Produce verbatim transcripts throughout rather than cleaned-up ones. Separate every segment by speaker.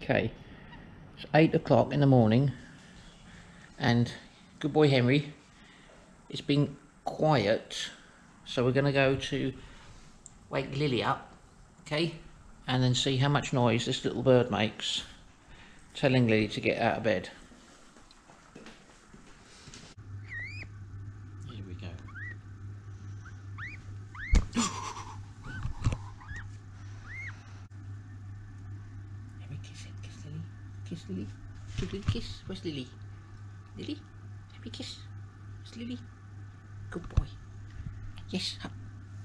Speaker 1: Okay, it's eight o'clock in the morning, and good boy Henry, it's been quiet, so we're going to go to wake Lily up, okay, and then see how much noise this little bird makes, telling Lily to get out of bed. Here we go. Let me kiss it, kiss Lily, kiss Lily, give Lily a kiss. Where's Lily? Lily, let me kiss. Where's Lily? Good boy. Yes, up.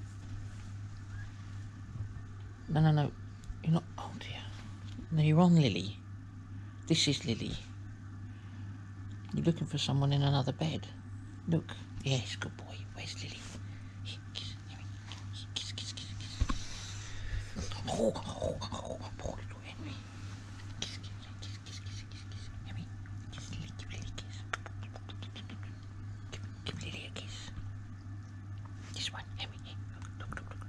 Speaker 1: No, no, no, you're not. Oh dear. No, you're on Lily. This is Lily. You're looking for someone in another bed. Look. Yes, good boy. Where's Lily? Here, kiss, kiss, kiss, kiss, kiss. Oh, oh, oh, poor little Henry. Kiss, kiss, kiss, kiss, kiss, kiss, kiss. Henry, kiss Lily, give Lily a kiss. Give, give Lily a kiss. This one, Henry. Look, look, look, look.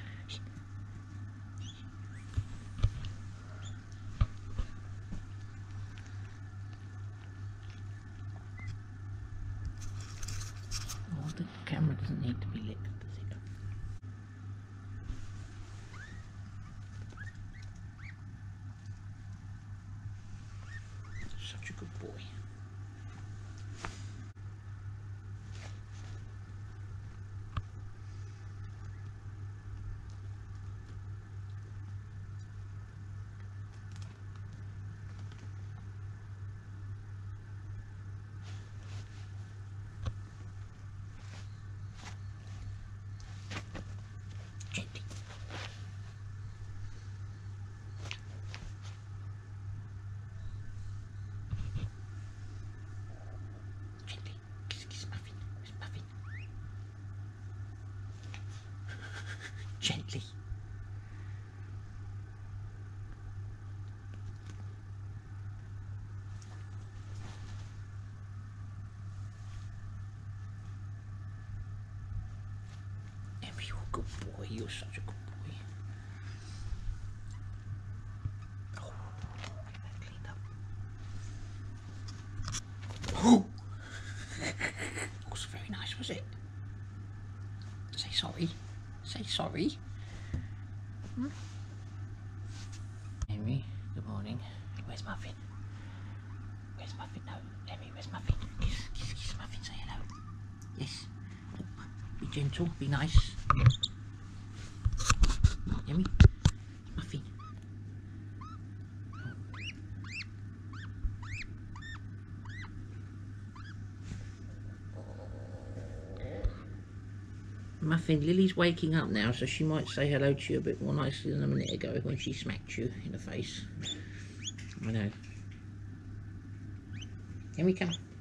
Speaker 1: Oh, the camera doesn't need to be lit, does it? Such a good boy. Gently. Gently. Kiss, kiss Muffin. Where's Muffin? Gently. Henry, you're a good boy. You're such a good boy. Oh, get that cleaned up. Oh! Wasn't very nice, was it? Say sorry. Say sorry. Hmm? Henry, good morning. Where's Muffin? Where's Muffin? No, Henry, where's Muffin? Kiss, kiss, kiss Muffin, say hello. Yes. Be gentle, be nice. Henry, Muffin. Muffin, Lily's waking up now, so she might say hello to you a bit more nicely than a minute ago when she smacked you in the face. I know. Henry, come.